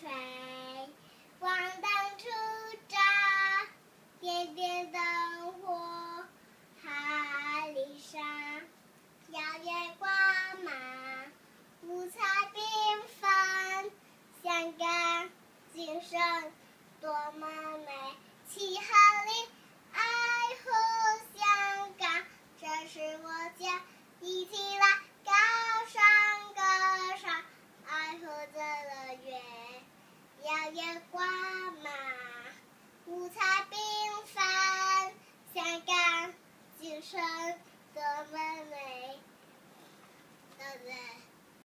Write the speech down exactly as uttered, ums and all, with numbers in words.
吹，光灯初照，点点灯火，海里上耀眼光芒，五彩缤纷，香港今生多么美，齐哈里爱护香港，这是我家，一起来高声歌唱，爱护这乐园，耀眼光芒，五彩缤纷，香港今生多么美，对不对？